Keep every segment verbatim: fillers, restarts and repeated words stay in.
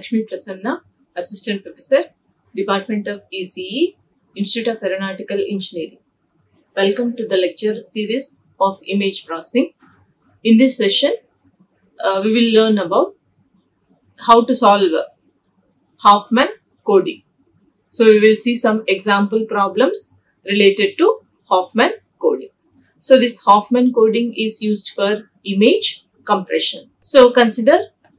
Lakshmi Prasanna, Assistant Professor, Department of E C E, Institute of Aeronautical Engineering. Welcome to the lecture series of image processing. In this session, uh, we will learn about how to solve Hoffman coding. So, we will see some example problems related to Hoffman coding. So, this Hoffman coding is used for image compression. So, consider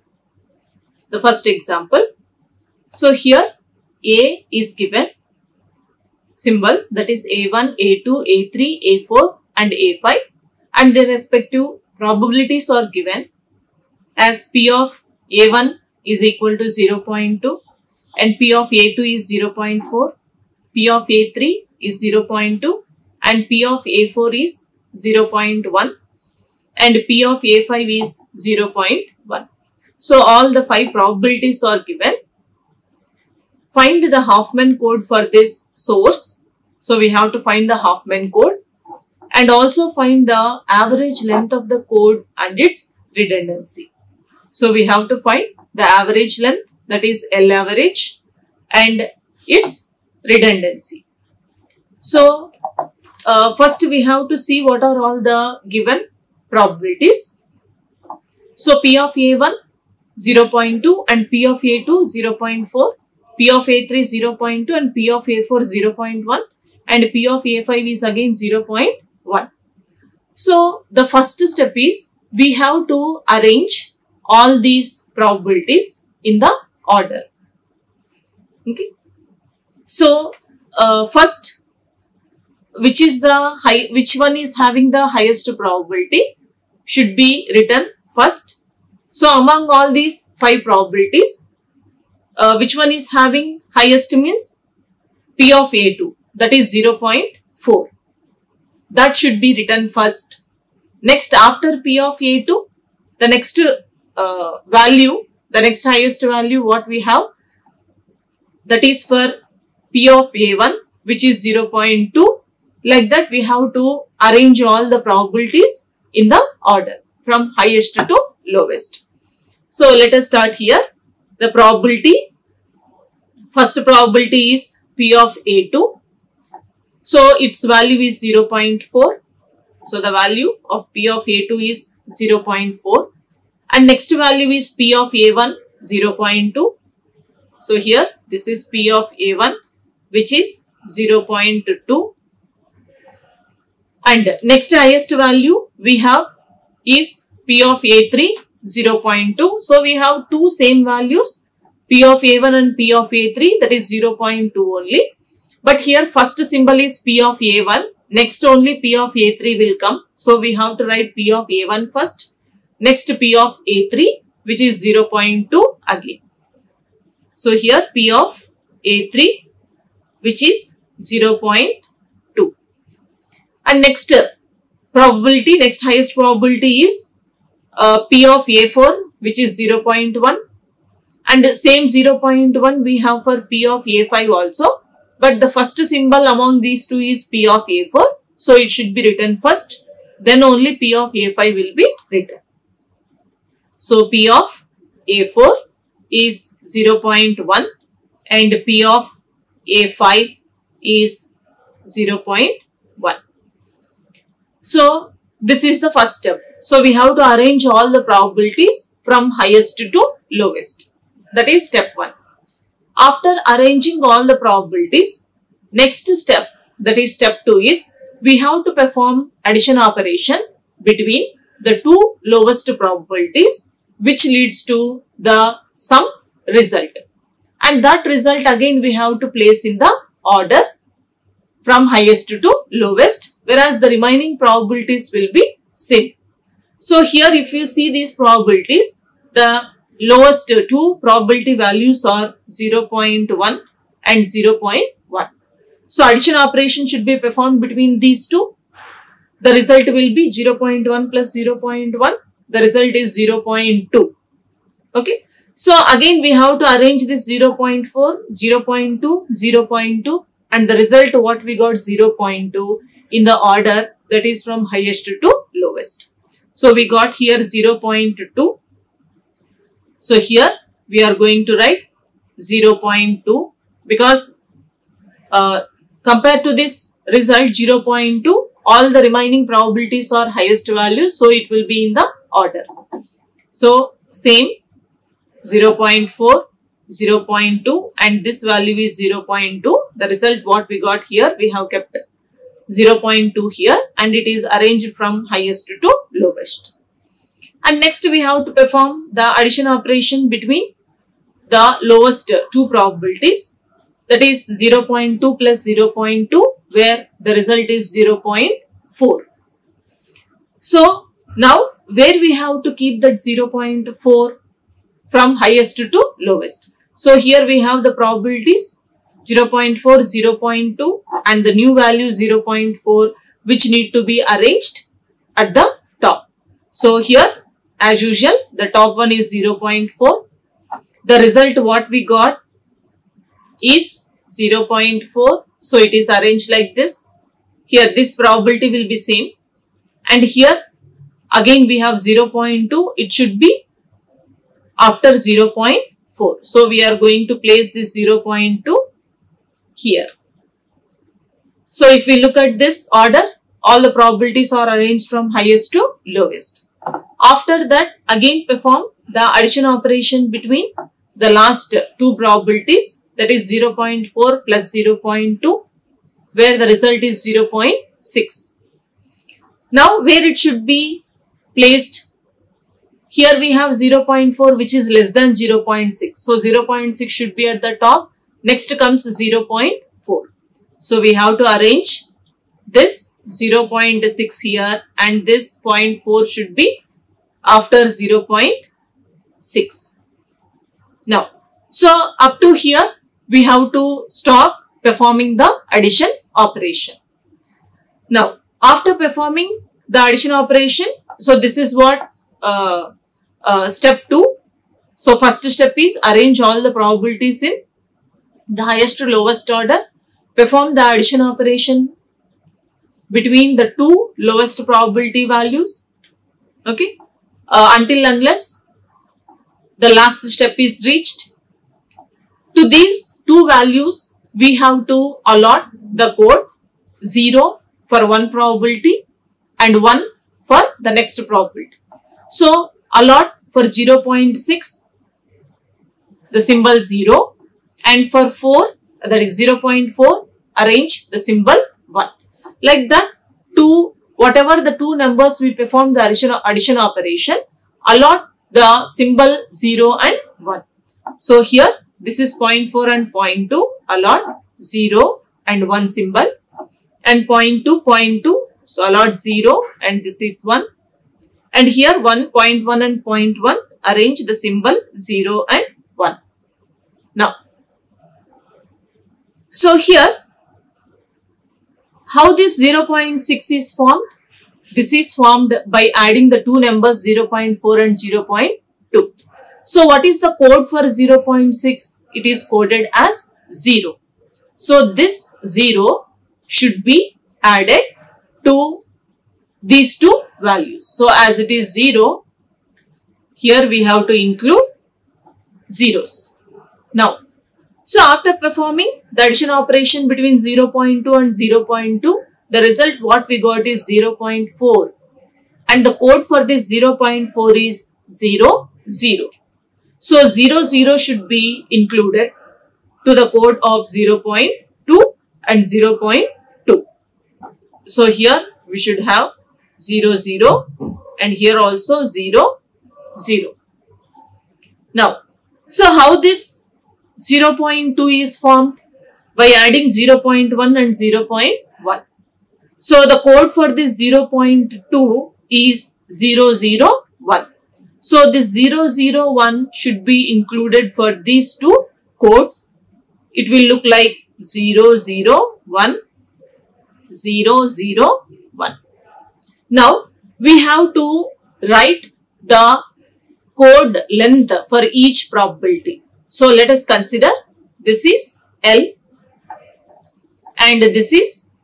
the first example. So, here A is given symbols, that is A one, A two, A three, A four and A five, and their respective probabilities are given as P of A one is equal to zero point two and P of A two is zero point four, P of A three is zero point two and P of A four is zero point one and P of A five is zero point one. So, all the five probabilities are given. Find the Hoffman code for this source. So, we have to find the Hoffman code and also find the average length of the code and its redundancy. So, we have to find the average length, that is L average, and its redundancy. So, uh, first we have to see what are all the given probabilities. So, P of A one zero point two and P of A two zero point four, P of A three zero point two and P of A four zero point one and P of A five is again zero point one. So, the first step is we have to arrange all these probabilities in the order. Okay. So, uh, first, which is the high, which one is having the highest probability should be written first. So, among all these five probabilities, uh, which one is having highest means P of A two, that is zero point four. That should be written first. Next, after P of A two, the next uh, value, the next highest value what we have, that is for P of A one, which is zero point two. Like that, we have to arrange all the probabilities in the order from highest to lowest. So, let us start here. The probability, first probability is P of A two. So, its value is zero point four. So, the value of P of A two is zero point four. And next value is P of A one, zero point two. So, here this is P of A one, which is zero point two. And next highest value we have is P of A three, zero point two. So, we have two same values, P of A one and P of A three, that is zero point two only. But here first symbol is P of A one, next only P of A three will come. So, we have to write P of A one first, next P of A three, which is zero point two again. So, here P of A three, which is zero point two. And next probability, next highest probability is uh, P of A four, which is zero point one. And same zero point one we have for P of A five also. But the first symbol among these two is P of A four. So, it should be written first. Then only P of A five will be written. So, P of A four is zero point one and P of A five is zero point one. So, this is the first step. So, we have to arrange all the probabilities from highest to lowest. That is step one. After arranging all the probabilities, next step, that is step two, is we have to perform addition operation between the two lowest probabilities, which leads to the sum result. And that result again we have to place in the order from highest to lowest, whereas the remaining probabilities will be same. So, here if you see these probabilities, the lowest two probability values are zero point one and zero point one. So, addition operation should be performed between these two. The result will be zero point one plus zero point one. The result is zero point two. Okay. So, again we have to arrange this zero point four, zero point two, zero point two and the result what we got zero point two in the order, that is from highest to lowest. So, we got here zero point two. So, here we are going to write zero point two because uh, compared to this result zero point two, all the remaining probabilities are highest values, so it will be in the order. So same zero point four, zero point two, and this value is zero point two. The result what we got here, we have kept zero point two here and it is arranged from highest to lowest. And next we have to perform the addition operation between the lowest two probabilities, that is zero point two plus zero point two, where the result is zero point four. So now where we have to keep that zero point four from highest to lowest. So here we have the probabilities zero point four, zero point two and the new value zero point four, which need to be arranged at the top. So here as usual the top one is zero point four. The result what we got is zero point four. So it is arranged like this. Here this probability will be same. And here again we have zero point two. It should be after zero point four. So we are going to place this zero point two here. So if we look at this order, all the probabilities are arranged from highest to lowest. After that, again perform the addition operation between the last two probabilities, that is zero point four plus zero point two, where the result is zero point six. Now where it should be placed, here we have zero point four which is less than zero point six. So zero point six should be at the top. Next comes zero point four. So we have to arrange this zero point six here and this zero point four should be after zero point six. Now, so up to here we have to stop performing the addition operation. Now, after performing the addition operation, so this is what uh, uh, step two. So first step is arrange all the probabilities in the highest to lowest order. Perform the addition operation between the two lowest probability values. Okay. Uh, until unless the last step is reached. To these two values, we have to allot the code zero for one probability and one for the next probability. So allot for zero point six the symbol zero, and for four, that is zero point four, arrange the symbol one. Like that, two, whatever the two numbers we perform the addition, addition operation, allot the symbol zero and one. So here this is zero point four and zero point two, allot zero and one symbol, and zero point two, zero point two, so allot zero and this is one, and here one, zero point one and zero point one, arrange the symbol zero and one. Now, so here how this zero point six is formed? This is formed by adding the two numbers zero point four and zero point two. So what is the code for zero point six? It is coded as zero. So this zero should be added to these two values. So as it is zero, here we have to include zeros. Now, so after performing the addition operation between zero point two and zero point two, the result what we got is zero point four, and the code for this zero point four is zero, zero. So zero, zero should be included to the code of zero point two and zero point two. So here we should have zero, zero, and here also zero, zero. Now, so how this zero point two is formed? By adding zero point one and zero point one. So the code for this zero point two is zero, zero, one. So this zero, zero, one should be included for these two codes. It will look like zero, zero, one, zero, zero, one. Now we have to write the code length for each probability. So let us consider this is L and this is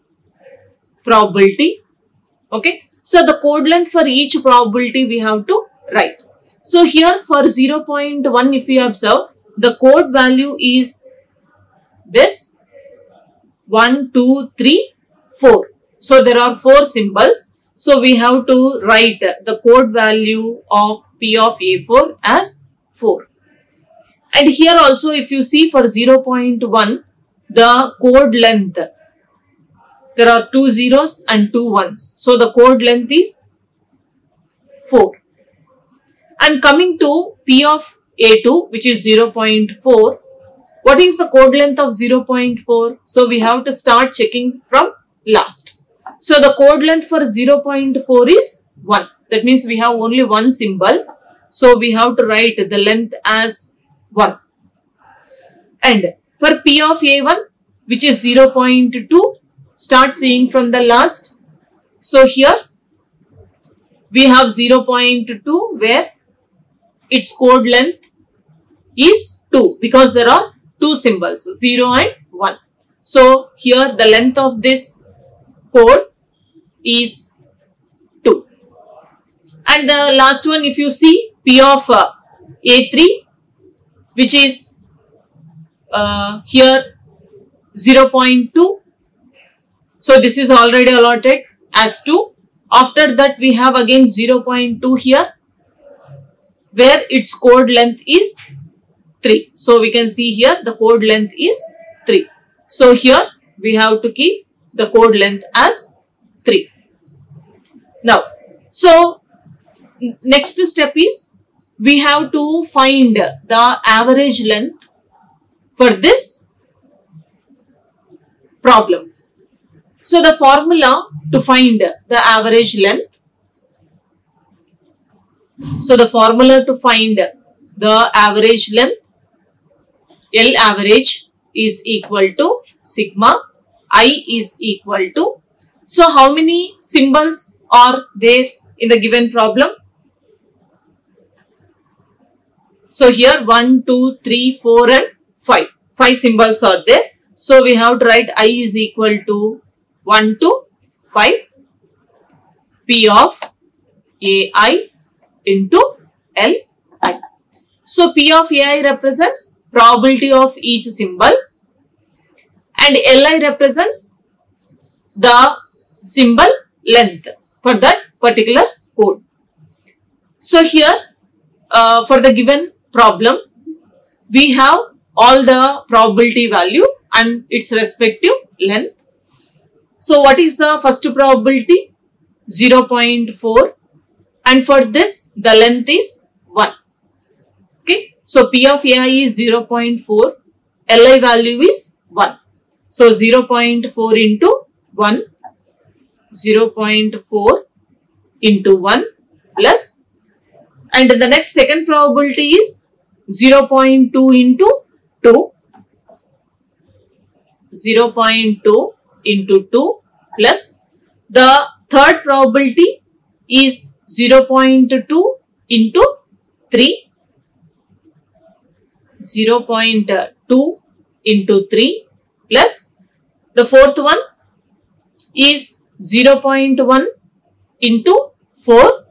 probability. Okay. So the code length for each probability we have to write. So here for zero point one, if you observe, the code value is this one, two, three, four. So there are four symbols. So we have to write the code value of P of A four as four. And here also if you see for zero point one, the code length, there are two zeros and two ones. So the code length is four. And coming to P of A two, which is zero point four, what is the code length of zero point four? So we have to start checking from last. So the code length for zero point four is one. That means we have only one symbol. So we have to write the length as one. And for P of A one, which is zero point two, start seeing from the last. So here we have zero point two where its code length is two because there are two symbols, zero and one. So here the length of this code is two. And the last one, if you see P of uh, A three, which is uh, here zero point two. So this is already allotted as two. After that we have again zero point two here where its code length is three. So we can see here the code length is three. So here we have to keep the code length as three. Now, so next step is we have to find the average length for this problem. So the formula to find the average length, so the formula to find the average length, L average is equal to sigma I is equal to, so how many symbols are there in the given problem? So here one, two, three, four and five. Five symbols are there. So we have to write I is equal to one to five, P of A I into L I. So P of A I represents probability of each symbol and L I represents the symbol length for that particular code. So here uh, for the given problem, we have all the probability value and its respective length. So what is the first probability? zero point four, and for this the length is one. Okay, so P of A I is zero point four, L I value is one. So zero point four into one, zero point four into one plus, and the next second probability is zero point two into two, zero point two into two plus, the third probability is zero point two into three, zero point two into three plus, the fourth one is zero point one into four,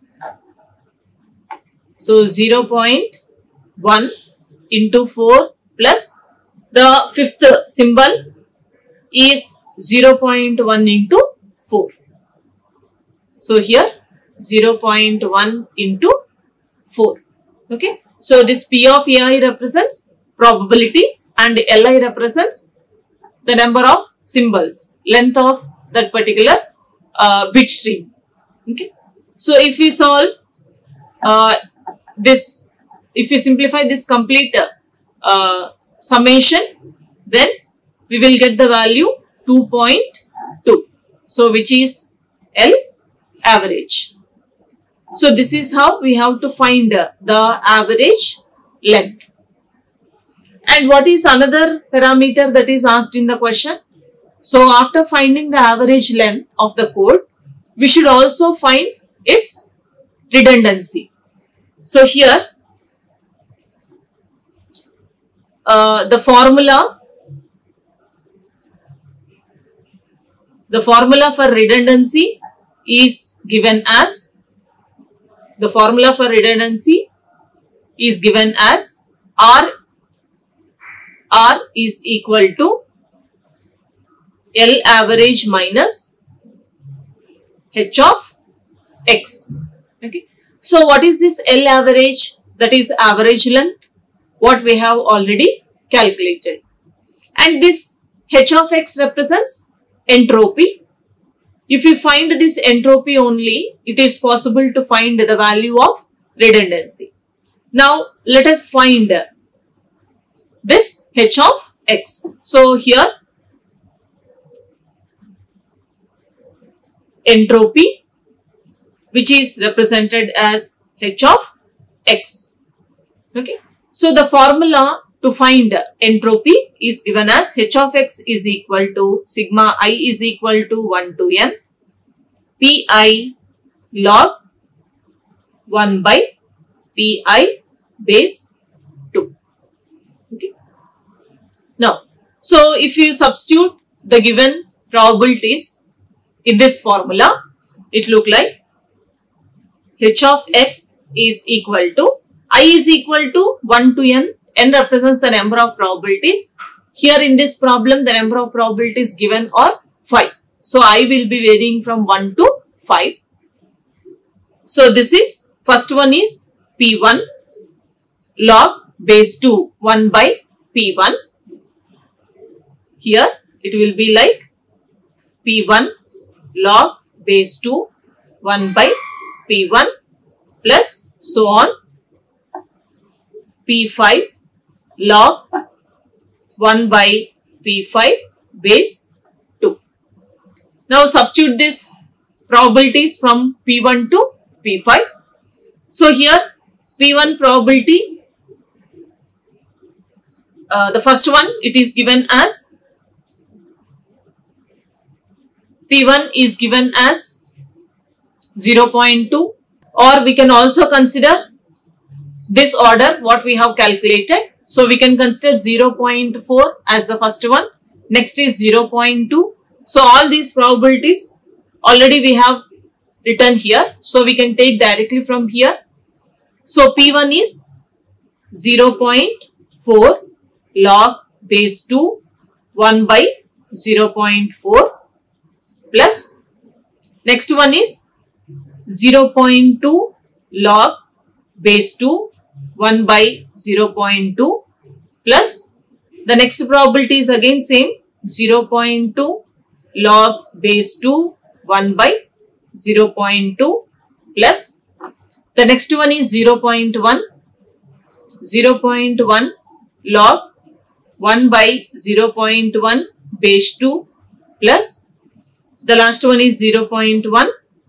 so zero point one into four plus, the fifth symbol is zero point one into four. So here zero point one into four. Okay. So this P of A I represents probability and L I represents the number of symbols, length of that particular uh, bit stream. Okay. So if we solve uh, this, if we simplify this complete uh, summation, then we will get the value two point two. So which is L average. So this is how we have to find the average length. And what is another parameter that is asked in the question? So after finding the average length of the code, we should also find its redundancy. So here uh, the formula the formula for redundancy is given as the formula for redundancy is given as R, R is equal to L average minus H of X. Okay. So what is this L average? That is average length, what we have already calculated. And this H of X represents entropy. If you find this entropy only, it is possible to find the value of redundancy. Now let us find this H of X. So here entropy, which is represented as H of X. Okay. So the formula to find entropy is given as H of X is equal to sigma I is equal to one to N Pi log one by Pi base two. Okay. Now, so if you substitute the given probabilities in this formula, it look like H of X is equal to I is equal to one to N. N represents the number of probabilities. Here in this problem, the number of probabilities given are five. So I will be varying from one to five. So this is, first one is P one log base two, one by P one. Here it will be like P one log base two, one by P one plus so on P five log one by P five base two. Now substitute this probabilities from P one to P five. So here P one probability, uh, the first one, it is given as P one is given as zero point two, or we can also consider this order what we have calculated. So we can consider zero point four as the first one, next is zero point two. So all these probabilities already we have written here, so we can take directly from here. So P one is zero point four log base two, one by zero point four plus next one is zero point two log base two, one by zero point two plus the next probability is again same, zero point two log base two, one by zero point two plus the next one is zero point one, zero point one log one by zero point one base two plus the last one is zero point one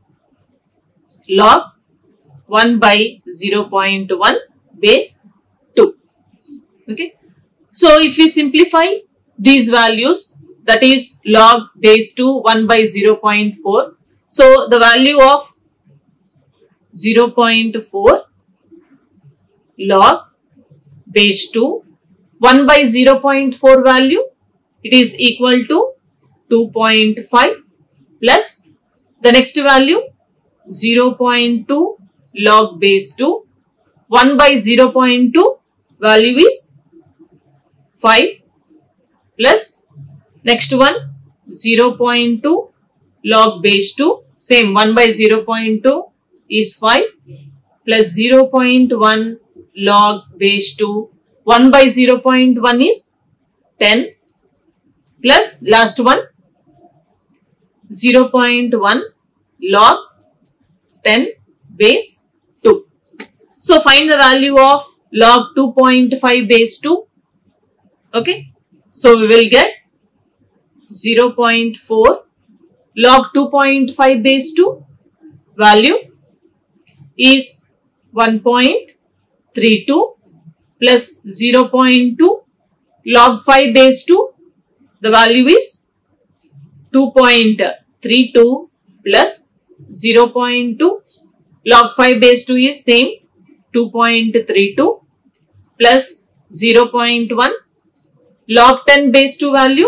log one by zero point one base two. Okay. So if we simplify these values, that is log base two, one by zero point four. So the value of zero point four log base two, one by zero point four value, it is equal to two point five plus the next value zero point two log base two, one by zero point two value is five plus next one zero point two log base two, same one by zero point two is five plus zero point one log base two, one by zero point one is ten plus last one zero point one log ten base two. So find the value of log two point five base two. Okay. So we will get zero point four log two point five base two value is one point three two plus zero point two log five base two, the value is two point three two plus zero point two log five base two is same two point three two plus zero point one log ten base two value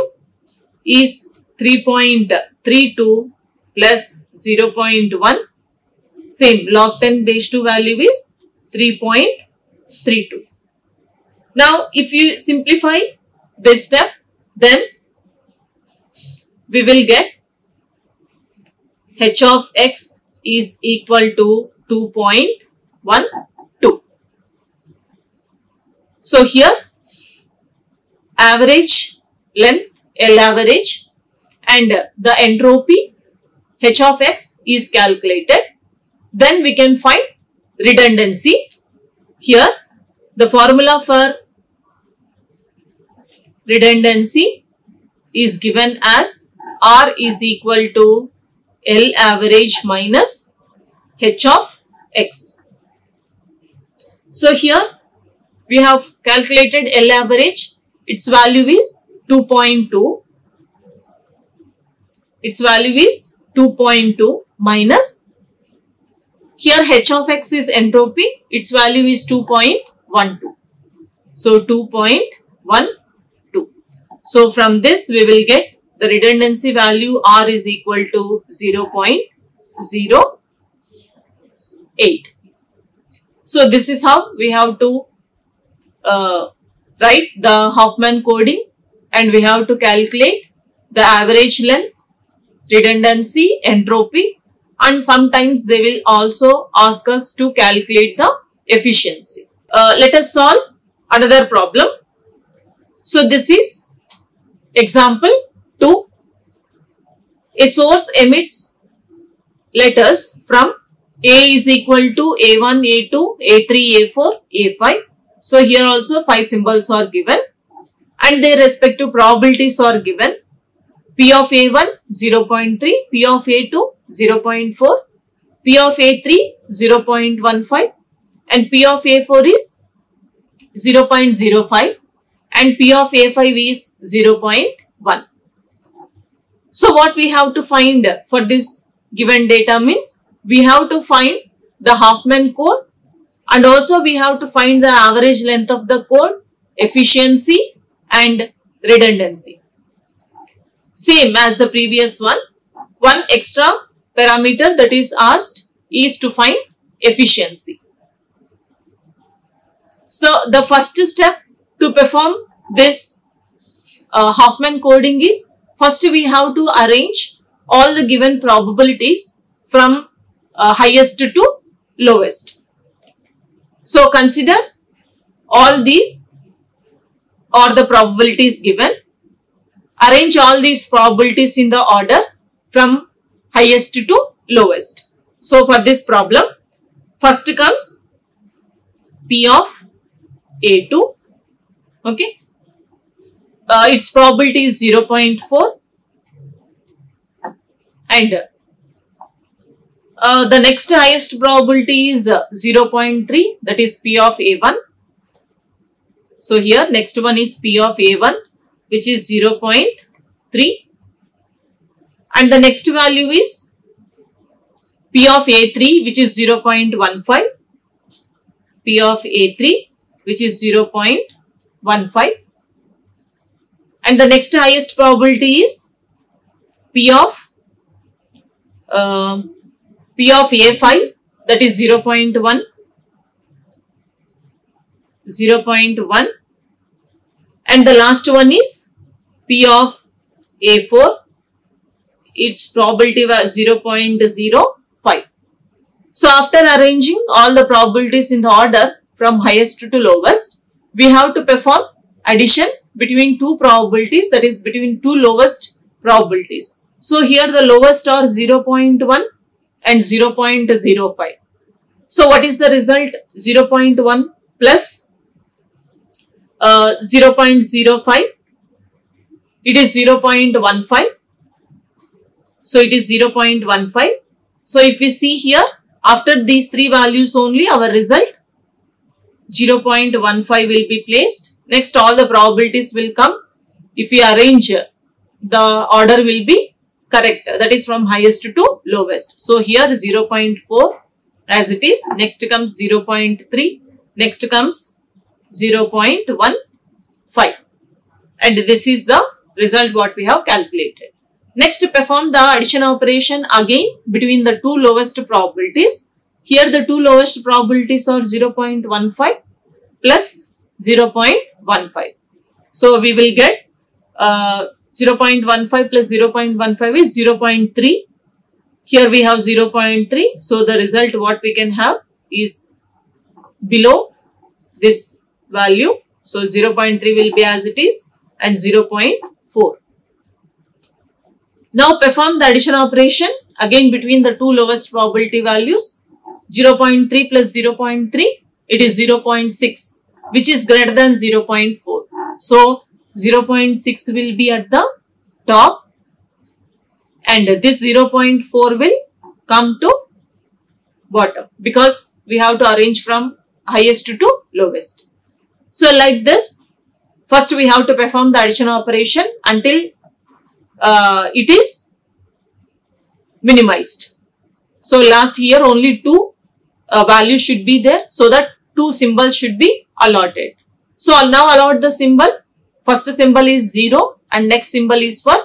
is three point three two plus zero point one, Same, log ten base two value is three point three two. Now, if you simplify this step, then we will get h of x is equal to two point one two. So here average length L average and the entropy h of x is calculated. Then we can find redundancy. Here the formula for redundancy is given as R is equal to L average minus h of x. So here we have calculated L average. Its value is two point two. Its value is two point two minus, here h of x is entropy. Its value is two point one two. So two point one two. So from this we will get the redundancy value R is equal to zero point zero eight. So this is how we have to uh, write the Huffman coding, and we have to calculate the average length, redundancy, entropy, and sometimes they will also ask us to calculate the efficiency. Uh, let us solve another problem. So this is example two. A source emits letters from A is equal to A one, A two, A three, A four, A five. So here also five symbols are given and their respective probabilities are given. P of A one zero point three, P of A two zero point four, P of A three zero point one five and P of A four is zero point zero five and P of A five is zero point one. So what we have to find for this given data means we have to find the Huffman code and also we have to find the average length of the code, efficiency and redundancy. Same as the previous one, one extra parameter that is asked is to find efficiency. So the first step to perform this uh, Huffman coding is, first we have to arrange all the given probabilities from uh, highest to lowest. So consider all these are the probabilities given. Arrange all these probabilities in the order from highest to lowest. So for this problem, first comes P of A two. Okay. Uh, its probability is zero point four. And uh, the next highest probability is uh, zero point three, that is P of A one. So here next one is P of A one, which is zero point three, and the next value is P of A three, which is zero point one five, P of A three, which is zero point one five, and the next highest probability is P of uh, P of A five, that is zero point one, zero point one, and the last one is P of A four, its probability was zero point zero five. So after arranging all the probabilities in the order from highest to lowest, we have to perform addition between two probabilities, that is between two lowest probabilities. So here the lowest are zero point one and zero point zero five. So what is the result? zero point one plus uh, zero point zero five. It is zero point one five. So it is zero point one five. So if we see here, after these three values only, our result zero point one five will be placed. Next all the probabilities will come. If we arrange, the order will be correct. That is from highest to lowest. So here zero point four as it is. Next comes zero point three. Next comes zero point one five. And this is the result what we have calculated. Next, perform the addition operation again between the two lowest probabilities. here the two lowest probabilities are zero point one five plus zero point one five. So we will get uh, zero point one five plus zero point one five is zero point three. Here we have zero point three. So the result what we can have is below this value. So zero point three will be as it is and zero point four. Now perform the addition operation again between the two lowest probability values. zero point three plus zero point three, it is zero point six, which is greater than zero point four. So zero point six will be at the top and this zero point four will come to bottom because we have to arrange from highest to lowest. So like this, first we have to perform the addition operation until uh, it is minimized. So last here only two uh, values should be there, so that two symbols should be allotted. So I'll now allot the symbol. First symbol is zero and next symbol is for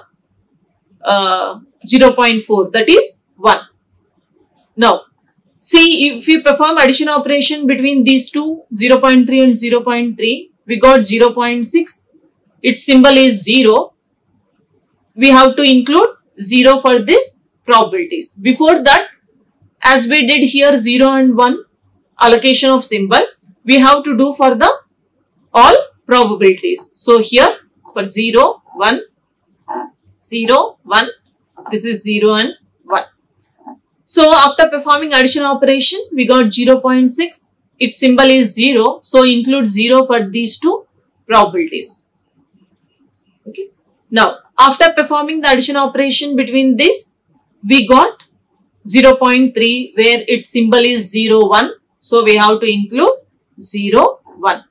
uh, zero point four, that is one. Now see, if we perform addition operation between these two, zero point three and zero point three, we got zero point six. Its symbol is zero. We have to include zero for this probabilities. Before that, as we did here zero and one allocation of symbol, we have to do for the all probabilities. So here for zero, one, zero, one, this is zero and one. So after performing addition operation, we got zero point six. Its symbol is zero. So include zero for these two probabilities. Okay. Now after performing the addition operation between this, we got zero point three where its symbol is zero, one. So we have to include zero, one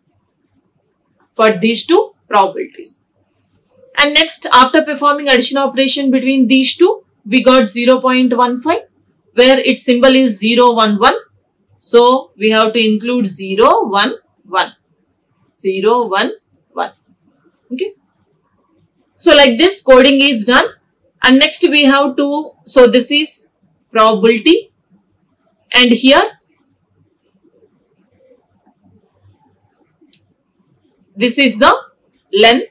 for these two probabilities. And next, after performing addition operation between these two, we got zero point one five where its symbol is zero, one, one. So we have to include zero, one, one, zero, one, one. Okay. So like this coding is done. And next we have to, so this is probability and here this is the length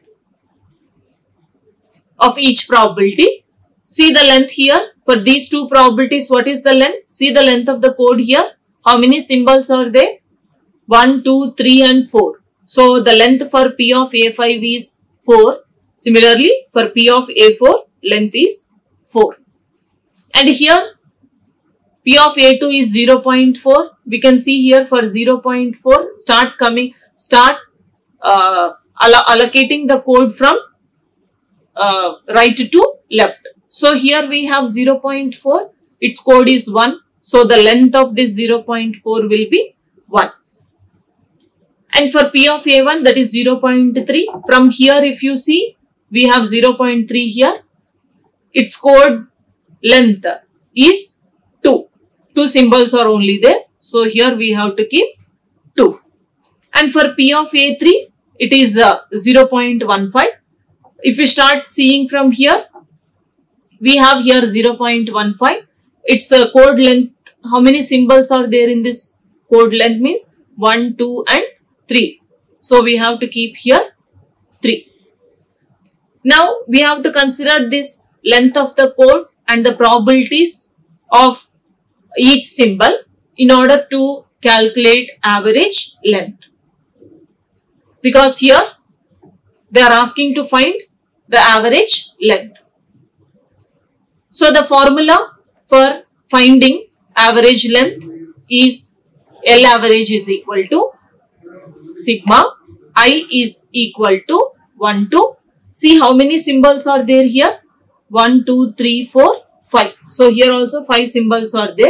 of each probability. See the length here for these two probabilities. What is the length? See the length of the code here. How many symbols are there? one, two, three and four. So the length for P of A five is four. Similarly for P of A four, length is four. And here P of A two is zero point four. We can see here for zero point four, start coming, start uh, allo allocating the code from uh, right to left. So here we have zero point four, its code is one. So the length of this zero point four will be one. And for P of A one, that is zero point three. From here if you see, we have zero point three here. Its code length is two. Two symbols are only there. So here we have to keep two. And for P of A three, it is uh, zero point one five. If we start seeing from here, we have here zero point one five. Its uh, code length, how many symbols are there in this code length means one, two and three. So we have to keep here three. Now we have to consider this length of the code and the probabilities of each symbol in order to calculate average length. Because here they are asking to find the average length. So the formula for finding average length is L average is equal to sigma I is equal to one to, see how many symbols are there here, one, two, three, four, five. So here also five symbols are there.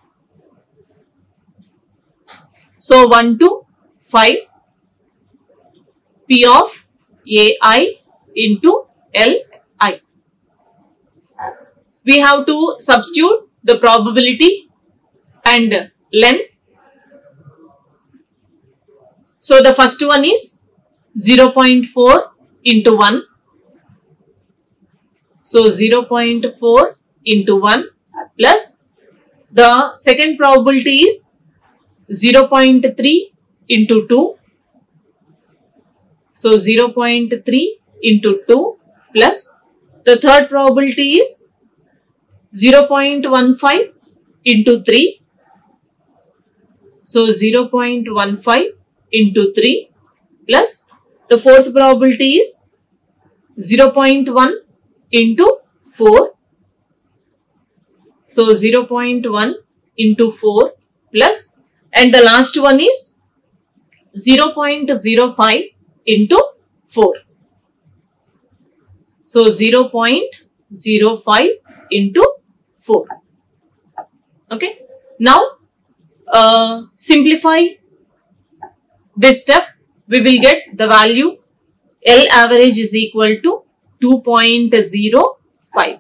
So one to five P of A I into L I. We have to substitute the probability and length. So the first one is zero point four into one. So zero point four into one plus The second probability is zero point three into two. So zero point three into two plus the third probability is zero point one five into three. So zero point one five into three plus the fourth probability is zero point one into four. So zero point one into four plus, and the last one is zero point zero five into four. So zero point zero five into four. Okay. Now uh, simplify this step. We will get the value L average is equal to two point zero five.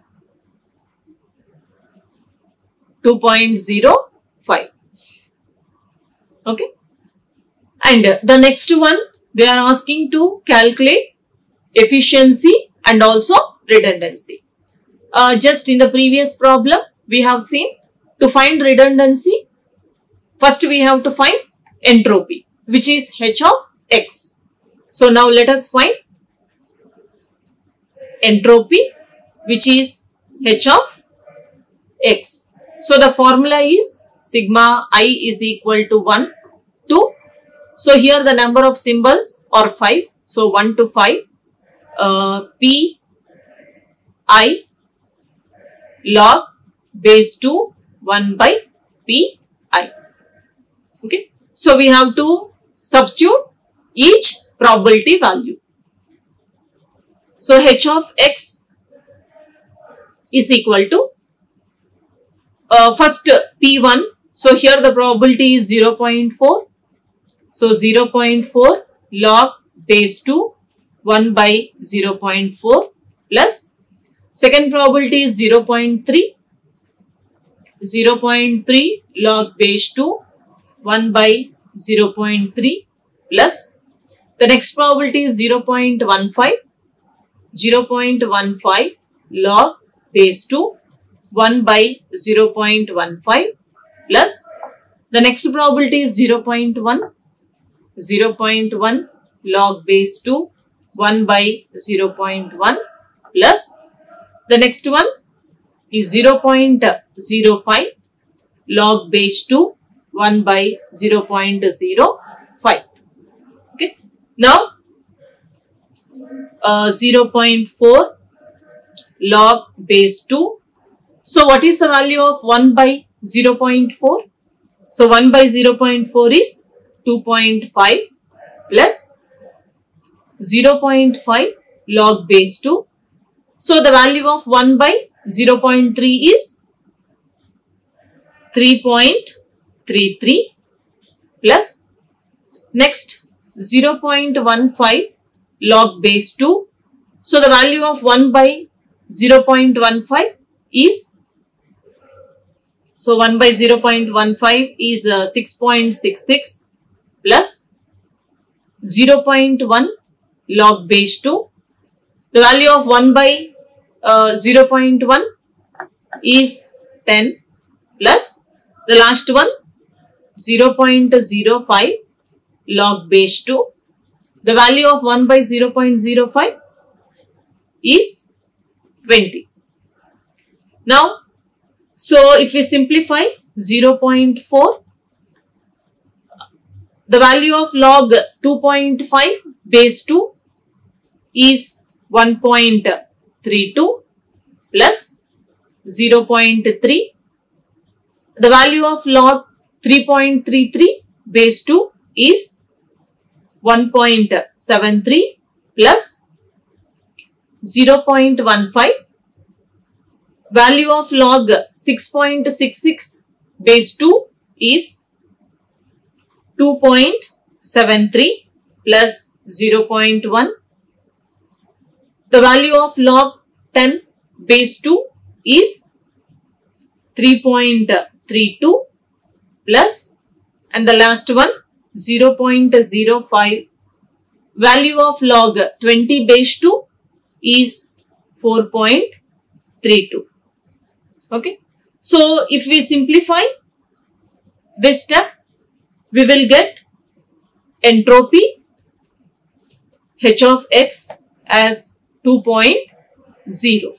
two point zero five. Okay. And the next one, they are asking to calculate efficiency and also redundancy. Uh, just in the previous problem, we have seen to find redundancy, first we have to find entropy, which is H of X. So now let us find entropy, which is H of X. So the formula is sigma I is equal to one, two. So here the number of symbols are five. So one to five. Uh, P I log base two one by P I. Okay. So we have to substitute each probability value. So H of X is equal to Uh, first P one, so here the probability is zero point four. So zero point four log base two one by zero point four plus second probability is zero point three. zero point three log base two one by zero point three plus the next probability is zero point one five. zero point one five log base two one by zero point one five plus the next probability is zero point one. zero point one log base two one by zero point one plus the next one is zero point zero five log base two one by zero point zero five. Okay. Now uh, zero point four log base two. So what is the value of one by zero point four? So one by zero point four is two point five plus zero point five log base two. So the value of one by zero point three is three point three three plus next zero point one five log base two. So the value of one by zero point one five is, so one by zero point one five is uh, six point six six plus zero point one log base two. The value of one by uh, zero point one is ten plus the last one zero point zero five log base two. The value of one by zero point zero five is twenty. Now, so if we simplify zero point four, the value of log two point five base two is one point three two plus zero point three. The value of log three point three three base two is one point seven three plus zero point one five. Value of log six point six six base two is two point seven three plus zero point one. The value of log ten base two is three point three two plus, and the last one zero point zero five. Value of log twenty base two is four point three two. Okay. So if we simplify this step, we will get entropy H of X as two point zero.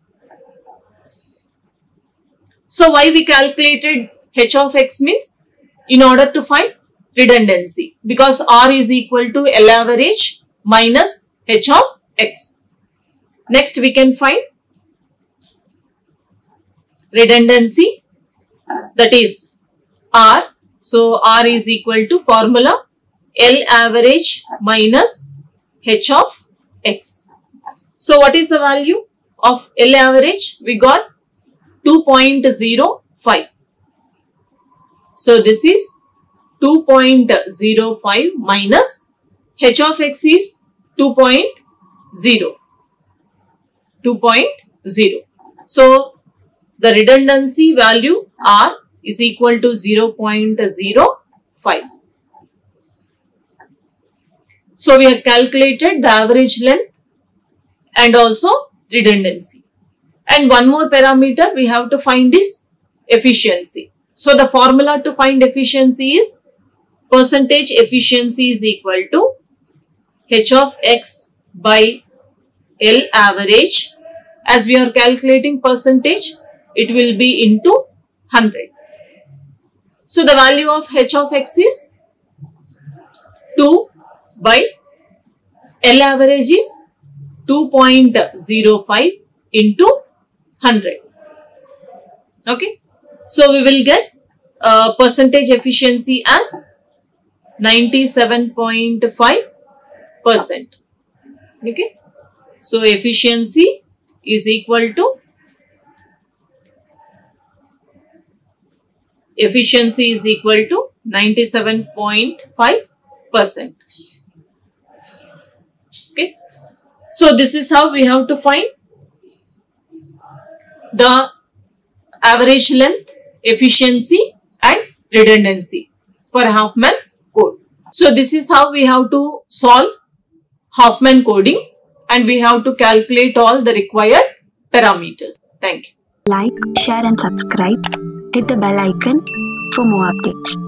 So why we calculated H of X means in order to find redundancy, because R is equal to L average minus H of X. Next we can find redundancy, that is R. So R is equal to formula L average minus H of X. So what is the value of L average? We got two point zero five. So this is two point zero five minus H of X is two point zero. two point zero. So the redundancy value R is equal to zero point zero five. So we have calculated the average length and also redundancy. And one more parameter we have to find is efficiency. So the formula to find efficiency is percentage efficiency is equal to H of X by L average. As we are calculating percentage, it will be into one hundred. So the value of H of X is two by L average is two point zero five into one hundred. Okay. So we will get uh, percentage efficiency as ninety-seven point five percent. Okay. So efficiency is equal to efficiency is equal to ninety-seven point five percent. Okay. So this is how we have to find the average length, efficiency and redundancy for Huffman code. So this is how we have to solve Huffman coding, and we have to calculate all the required parameters. Thank you. Like, share and subscribe. Hit the bell icon for more updates.